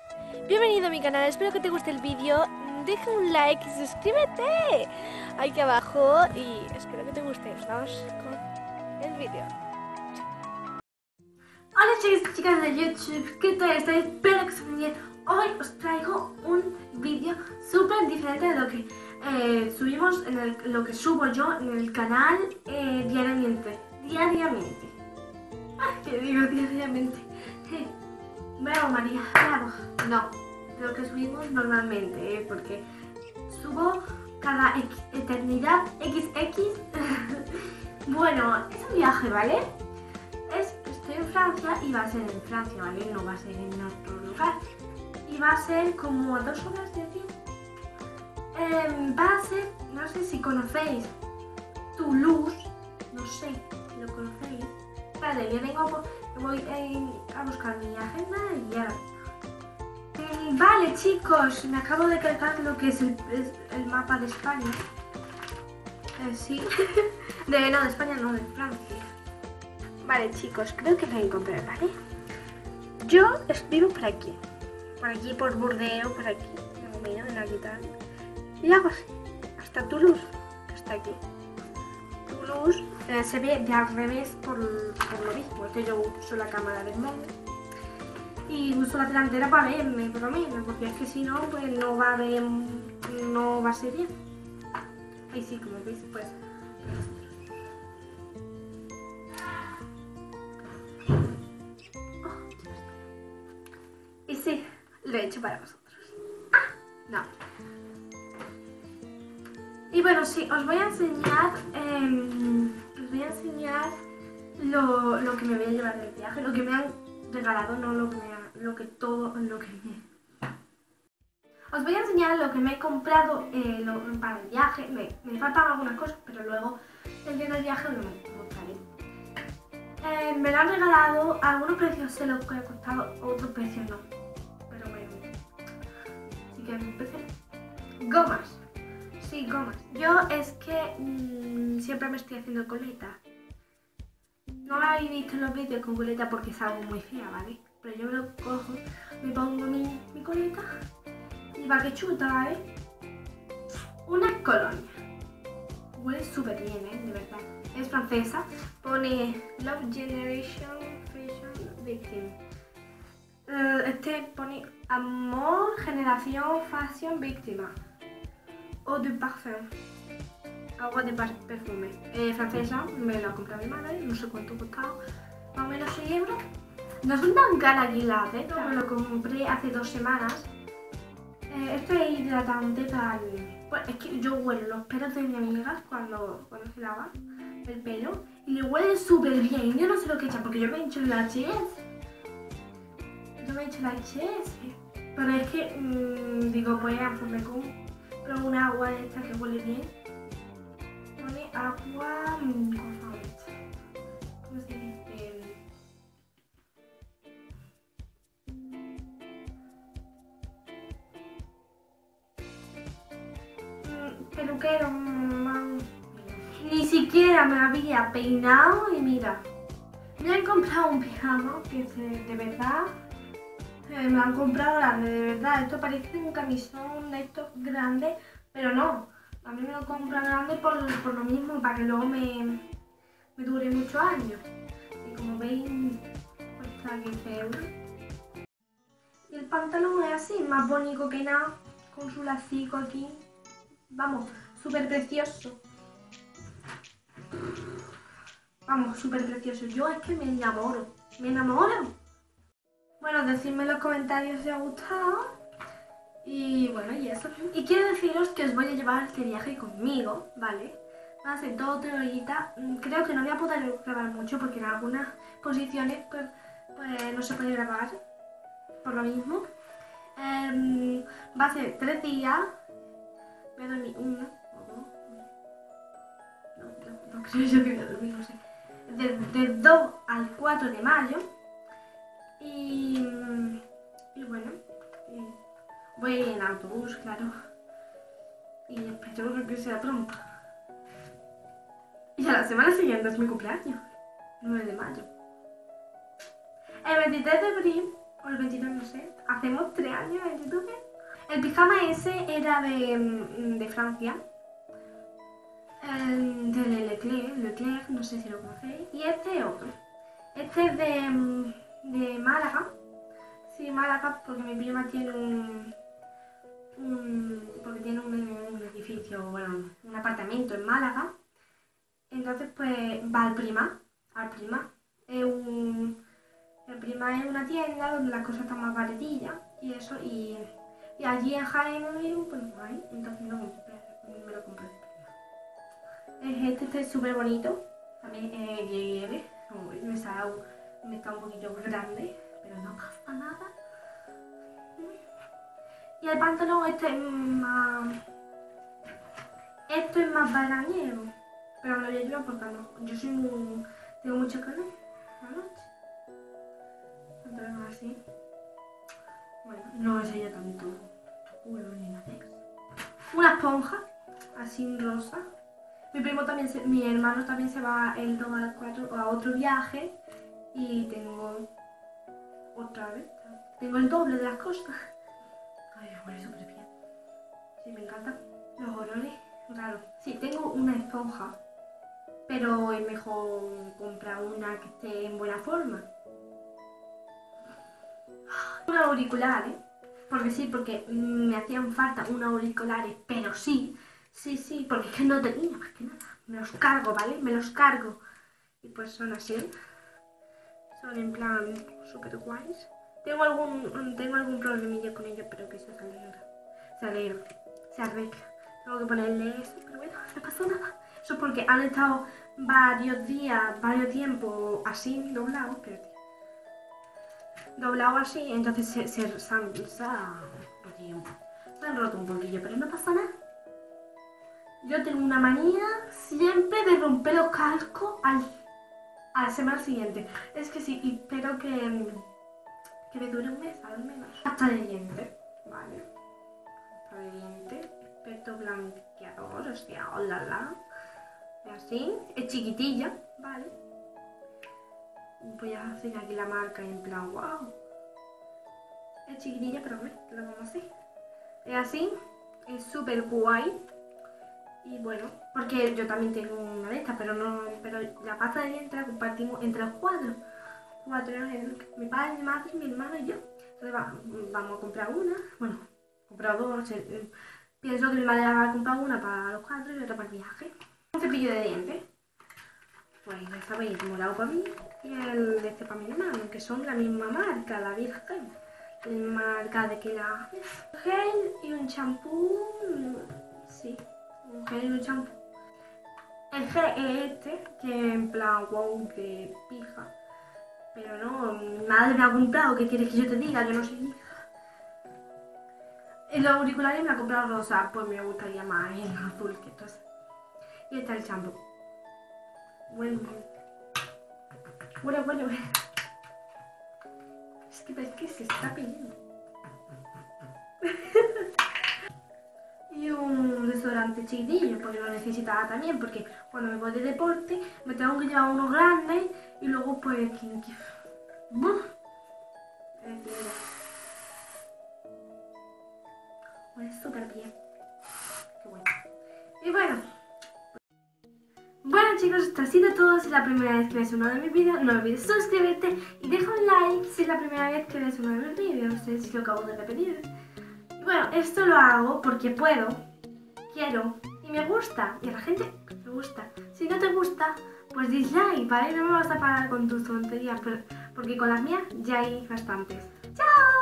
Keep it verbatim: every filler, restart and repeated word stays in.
Bienvenido a mi canal, espero que te guste el vídeo. Deja un like y suscríbete aquí abajo y espero que te guste. Vamos con el vídeo. Hola chicos y chicas de YouTube, ¿qué tal estáis? Espero que estén bien. Hoy os traigo un vídeo súper diferente de lo que eh, subimos, en el, lo que subo yo en el canal eh, diariamente. Diariamente. Ay, ¿qué digo diariamente? Eh, bravo María, bravo. No, de lo que subimos normalmente, eh, porque subo cada X, eternidad equis equis. Bueno, es un viaje, ¿vale? Es, estoy en Francia y va a ser en Francia, ¿vale? No va a ser en otro lugar. Y va a ser como a dos horas de aquí. Eh, va a ser, no sé si conocéis Toulouse, no sé si lo conocéis. Vale, yo vengo, voy eh, a buscar mi agenda y ya. Eh, vale chicos, me acabo de cargar lo que es el, es el mapa de España. Eh, sí, de, no, de España no, de Francia. Vale chicos, creo que me encontré, ¿vale? Yo vivo por aquí, por aquí, por Burdeos, por aquí, no, mira, en la guitarra. Y hago así, hasta Toulouse, que está aquí. Toulouse eh, se ve de al revés por, por lo mismo, es que yo uso la cámara del móvil. Y uso la delantera para verme, por lo menos, porque es que si no, pues no va a ver, no va a ser bien. Ahí sí, como veis, pues... Y sí, lo he hecho para vosotros. Ah, no. Y bueno, sí, os voy a enseñar, eh, os voy a enseñar lo, lo que me voy a llevar del viaje, lo que me han regalado, no lo que me ha, lo que todo, lo que me... Os voy a enseñar lo que me he comprado eh, lo, para el viaje. Me, me faltan algunas cosas, pero luego el día del viaje lo mostraré. Eh, me lo han regalado, a algunos precios sé lo que ha costado, otros precios no. Pero bueno, así que empecé. Gomas. Sí, gomas. Yo es que mmm, siempre me estoy haciendo coleta. No lo habéis visto en los vídeos con coleta porque es algo muy fea, ¿vale? Pero yo me lo cojo, me pongo mi, mi coleta y va que chuta, ¿vale? Una colonia. Huele súper bien, ¿eh? De verdad. Es francesa. Pone Love Generation Fashion Victim. Uh, este pone Amor, Generación, Fashion, Víctima. Eau de parfum. Agua de perfume. Eh, francesa, me la ha comprado mi madre, no sé cuánto costaba. Más o menos seis euros. No son tan caras aquí las, ¿eh? Me lo compré hace dos semanas. Eh, esto es hidratante para el... Bueno, es que yo huelo los pelos de mi amiga cuando, cuando se lava el pelo y le huele súper bien. Yo no sé lo que echa porque yo me he hecho la H S. Yo me he hecho la H S. Pero es que, mmm, digo, pues, pues me compro un agua de esta que huele bien. Pone agua... Mmm, ¿cómo se dice? Peluquero, man. Ni siquiera me había peinado y mira, me han comprado un pijama que es de, de verdad, eh, me han comprado grande, de verdad, esto parece un camisón de estos grandes, pero no, a mí me lo compran grande por, por lo mismo, para que luego me, me dure muchos años, y como veis, cuesta quince euros. Y el pantalón es así, más bonito que nada, con su lacico aquí. Vamos, súper precioso. Vamos, súper precioso. Yo es que me enamoro. Me enamoro. Bueno, decidme en los comentarios si os ha gustado. Y bueno, y eso. Y quiero deciros que os voy a llevar este viaje conmigo, ¿vale? Va a ser todo teoría. Creo que no voy a poder grabar mucho porque en algunas posiciones pues, pues no se puede grabar. Por lo mismo. Um, va a ser tres días. Voy a dormir uno o dos. No, no, no creo yo que voy a dormir, no sé. De, de dos al cuatro de mayo. Y, y bueno, y voy en autobús, claro. Y espero que sea pronto. Y a la semana siguiente es mi cumpleaños, nueve de mayo. El veintitrés de abril o el veintidós, no sé. Hacemos tres años en YouTube. El pijama ese era de, de Francia. El de Leclerc, Leclerc, no sé si lo conocéis. Y este es otro. Este es de, de Málaga. Sí, Málaga, porque mi prima tiene un... un porque tiene un, un edificio, bueno, un apartamento en Málaga. Entonces, pues, va al Prima. Al Prima. Es un... El Prima es una tienda donde las cosas están más baratillas y eso, y, y allí en Jaén, pues no hay, entonces no me lo compré. Este está súper bonito, también es llegué, me está, me está un poquito grande, pero no pasa nada. Y el pantalón este es más... Esto es más barañero, pero me lo voy a llevar porque no, yo soy muy... tengo mucho calor a la noche. Entonces así. Bueno, no es ella tanto culo ni nada de eso. Una esponja, así rosa. Mi primo también, se, mi hermano también se va el dos a las cuatro a otro viaje. Y tengo otra vez. Tengo el doble de las cosas. Ay, me huele súper bien. Sí, me encantan los olores raros. Sí, tengo una esponja. Pero es mejor comprar una que esté en buena forma. Unos auriculares, porque sí, porque me hacían falta unos auriculares, pero sí, sí, sí, porque es que no tenía más que nada. Me los cargo, ¿vale? Me los cargo. Y pues son así. Son en plan súper guays. Tengo algún, tengo algún problemilla con ellos, pero que eso se alegra. Se alegra. Se arregla. Tengo que ponerle eso, pero bueno, no pasó nada. Eso es porque han estado varios días, varios tiempos así, doblados, pero doblado así, entonces se, se, se, han, se, han, se han roto un poquillo, pero no pasa nada. Yo tengo una manía siempre de romper los cascos al, a la semana siguiente. Es que sí, y espero que, que me dure un mes al menos. Pasta de dientes, vale. Pasta de dientes, experto blanqueador, o sea, hola, la. Y así, es chiquitilla, vale. Voy a hacer aquí la marca en plan, wow. Es chiquitilla, pero hombre, lo vamos a hacer. Es así, es súper guay. Y bueno, porque yo también tengo una de estas, pero no, pero la pasta de dientes la compartimos entre los cuatro. Cuatro, mi padre, mi madre, mi hermano y yo. Entonces va, vamos a comprar una, bueno, he comprado dos. Eh, pienso que mi madre va a comprar una para los cuatro y otra para el viaje. Un cepillo de dientes. Pues ya sabéis, morado para mí y el de este para mi hermano, que son la misma marca, la Virgen. La misma marca de que la... Un gel y un champú... Sí, un gel y un champú. El gel es este, que en plan, wow, de pija. Pero no, mi madre me ha comprado, ¿qué quieres que yo te diga? Yo no soy hija. En los auriculares me ha comprado rosa, pues me gustaría más el azul que esto. Y este es el champú. Bueno, bueno, bueno. Es que ves que se está pidiendo. Y un desodorante chiquitillo, porque lo necesitaba también, porque cuando me voy de deporte me tengo que llevar unos grandes y luego pues... ¡Buf! Huele súper bien. Qué bueno. Y bueno. Bueno chicos, esto ha sido todo. Si es la primera vez que ves uno de mis vídeos, no olvides suscribirte y deja un like si es la primera vez que ves uno de mis vídeos. No sé si lo acabo de repetir. Y bueno, esto lo hago porque puedo, quiero y me gusta. Y a la gente le gusta. Si no te gusta, pues dislike, ¿vale? No me vas a parar con tus tonterías, porque con las mías ya hay bastantes. ¡Chao!